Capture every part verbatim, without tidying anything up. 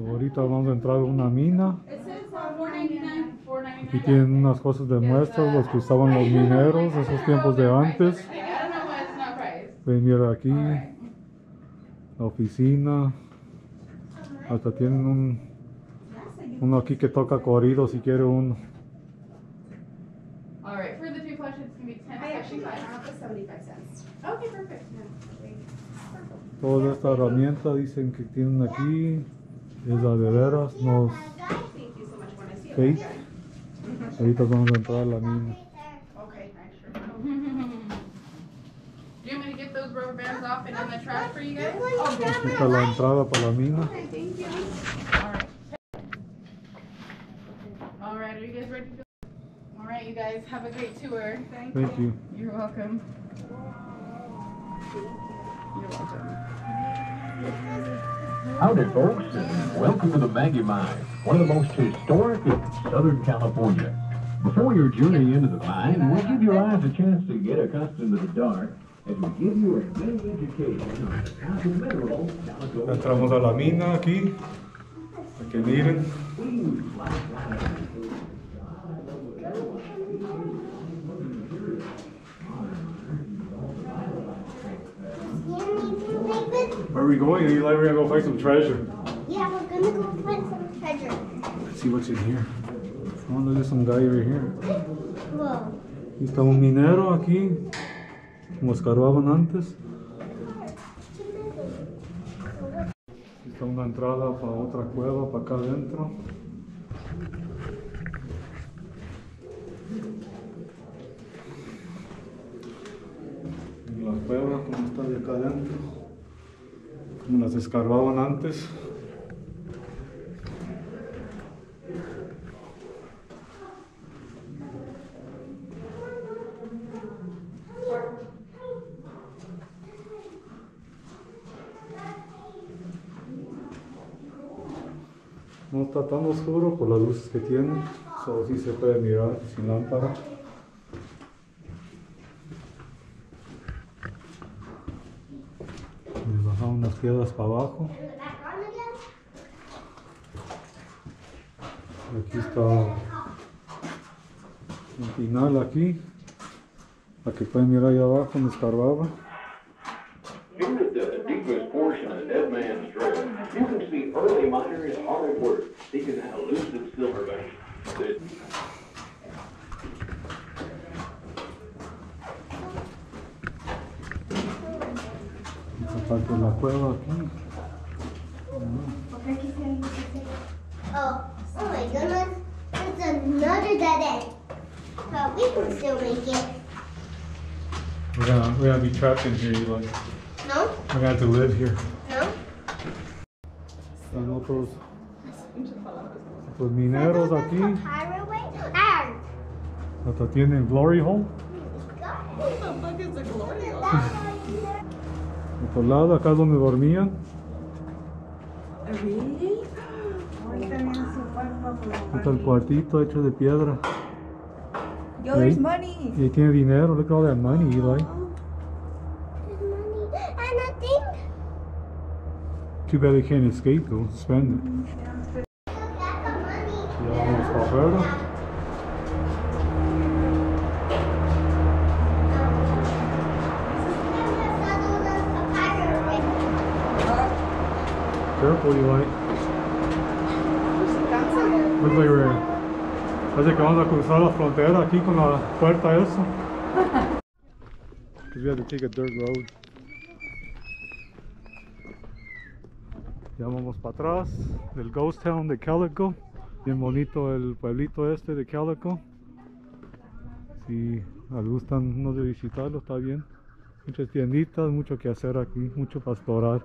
Ahorita vamos a entrar a una mina. Aquí tienen unas cosas de muestras, los que usaban los mineros, esos tiempos de antes. Ven, mira aquí, la oficina. Hasta tienen un uno aquí que toca corrido si quiere uno. Toda esta herramienta dicen que tienen aquí es la de veras, no es fake. Ahorita vamos a entrar a la mina. Aquí está la entrada para la mina. Alright, are you guys ready to go? Alright, you guys have a great tour. Thank, Thank you. you. You're welcome. You're welcome. Howdy, folks, and welcome to the Maggie Mine, one of the most historic in Southern California. Before your journey into the mine, we'll give your eyes a chance to get accustomed to the dark as we give you a good education on the type of mineral. Entramos a la mina aquí, para que miren. Where are we going? Eli, we're gonna go find some treasure. Yeah, we're gonna go find some treasure. Let's see what's in here. Oh, look at some guy over here. Whoa. Aquí está un minero aquí, como escarbaban antes. Aquí está una entrada para otra cueva, para acá adentro. Y las cuevas, como está de acá adentro, como las escarbaban antes. No está tan oscuro por las luces que tiene, solo sí se puede mirar sin lámpara. Me bajaron las piedras para abajo. Aquí está el final aquí, para que pueden mirar ahí abajo donde escarbaba. Here at the deepest portion of Dead Man's Trail, you can see early miners hard at work seeking that elusive silver vein. Esta parte de la cueva aquí. Oh, oh my goodness. It's another dead end. But we can still make it. We're gonna, we're gonna be trapped in here, Eli. No? We're gonna have to live here. No? Están otros, otros mineros aquí. Hasta tienen glory hole. What the fuck is a glory hole? Otro lado, acá es donde dormían. Really? Está el cuartito hecho de piedra. Yo, there's Ahí- money. Y ahí tiene dinero. Look at all that money, Eli. And I think Too bad they can't escape though. Spend it. that's the money. Ya vamos para afuera. Careful, Eli. Looks like we're... Parece que vamos a cruzar la frontera aquí con la puerta esa. Because we had to take a dirt road. Ya vamos para atrás del Ghost Town de Calico. Bien bonito el pueblito este de Calico. Si les gustan unos de visitarlo, está bien. Muchas tienditas, mucho que hacer aquí, mucho pastoral.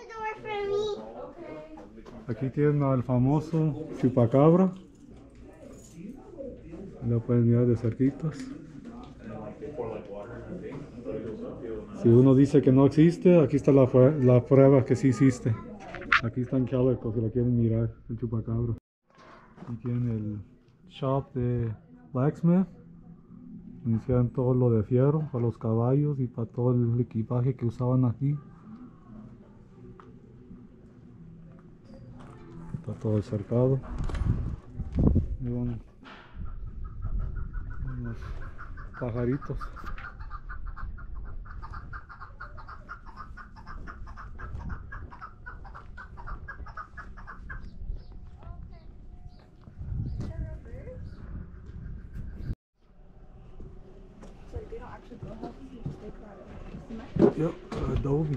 Aquí tienen al famoso chupacabra. Lo pueden mirar de cerquitas. Si uno dice que no existe, aquí está la, la prueba que sí existe. Aquí está en Calico, si lo quieren mirar, el chupacabra. Aquí tienen el shop de blacksmith. Hicieron todo lo de fierro para los caballos y para todo el equipaje que usaban aquí. Está todo cercado. Y un- unos pajaritos. Yep, Adobe.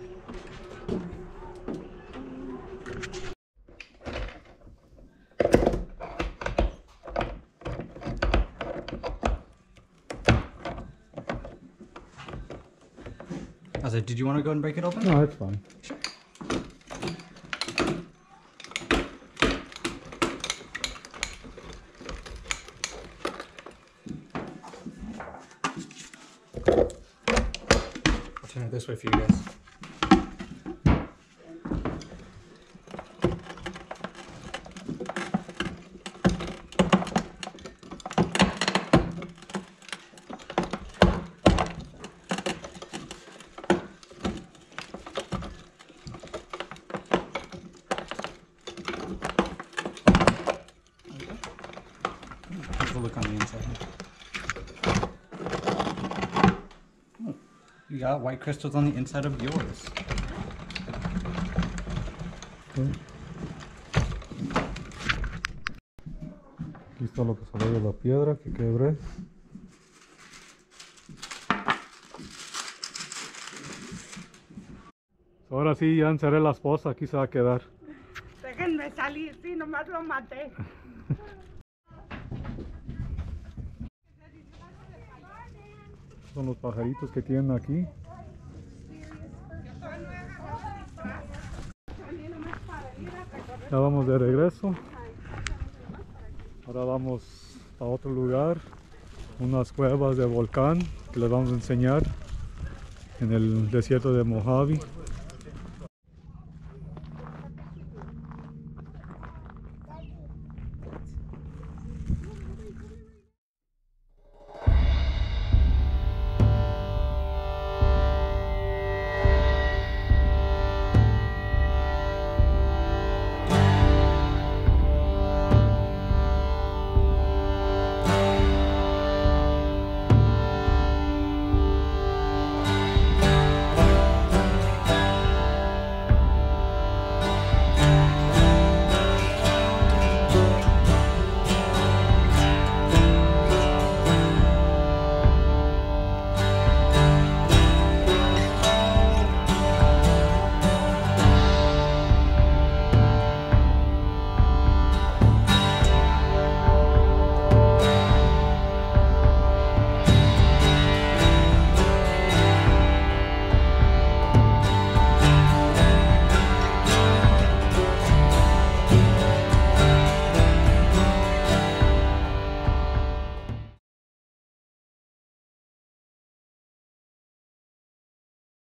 I was like, did you want to go and break it open? No, it's fine. I'll turn it this way for you guys. Here's the look on the inside. Oh, you got white crystals on the inside of yours. Okay. Aquí está lo que salió de la piedra que quebré. Ahora sí, ya encerré la esposa, aquí se va a quedar. Déjenme salir, sí, nomás lo maté. Son los pajaritos que tienen aquí. Ya vamos de regreso. Ahora vamos a otro lugar, unas cuevas de volcán que les vamos a enseñar en el desierto de Mojave.